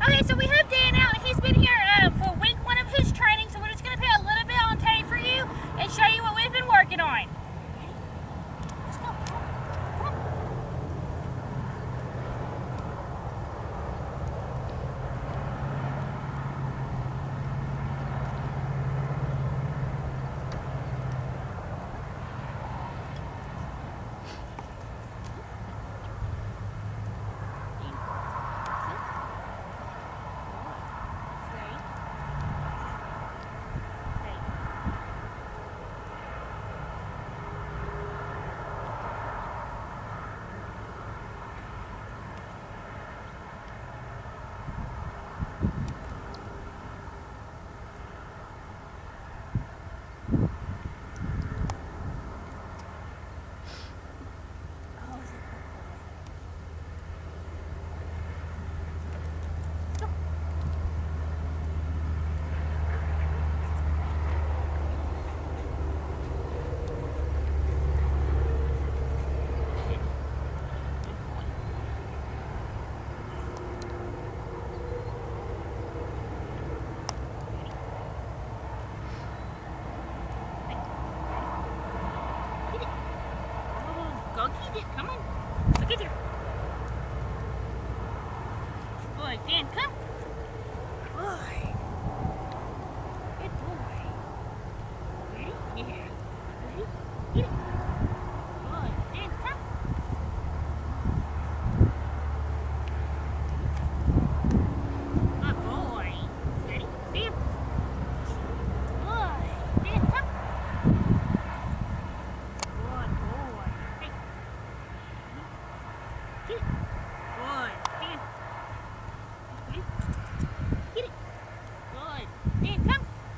Okay, so we have Dan out. He's been here for week 1 of his training, so we're just going to put a little bit on tape for you and show you what we've been working on. Let's go. Come on. Go get it. Come on. Look at here. Boy, Dan, come. Boy. Good boy. Ready? Yeah. Ready? Get it. Boy, Dan, come. Good boy. Ready? See him. Boy, Dan, come. Good boy. Hey. Get it. Good. Dan. Get it. Good. Dan, come.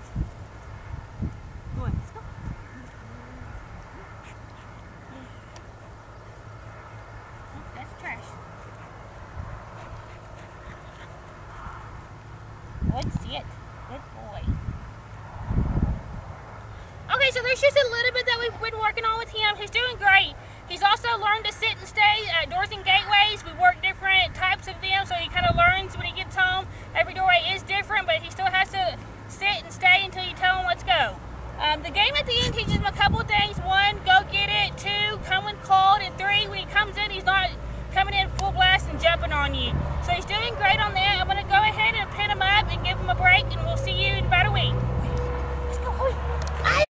Good. Let's go. Oh, that's trash. Good sit. Good boy. Okay, so there's just a little bit that we've been working on with him. He's doing great. He's also learned to sit and stay at doors and gateways. We work different types of them, so he kind of learns when he gets home. Every doorway is different, but he still has to sit and stay until you tell him let's go. The game at the end teaches him a couple of things. One,